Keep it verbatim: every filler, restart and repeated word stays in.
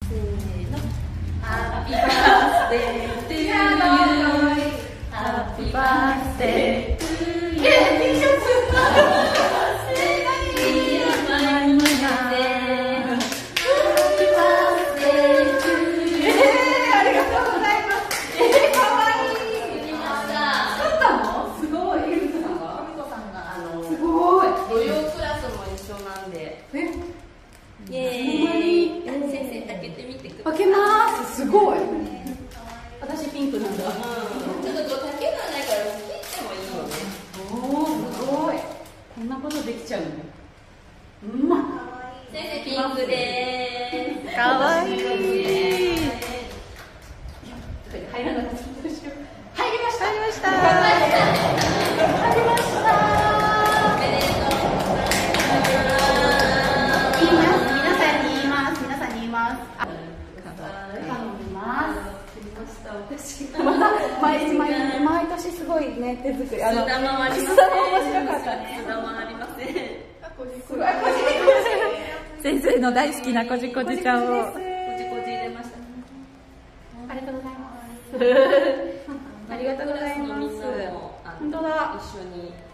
せーの。ハッピーバースデートゥーユー。ハッピーバースデートゥーユー。え、T シャツ。開けます。すごい。私ピンクなんだ。ちょっと竹がないから切ってもいいよね。おお、すごい。こんなことできちゃうの。うま。先生ピンクでーす。かわいい。入らなかった。入りました。入りました。入りました。おめでとうございます。言います。皆さんに言います。皆さんに言います。毎毎毎年すごいね手作り。あの須田も面白かったね。須田もありません。先生の大好きなこじこじちゃんを。こじこじ入れました。ありがとうございます。ありがとうございます。本当だ。一緒に。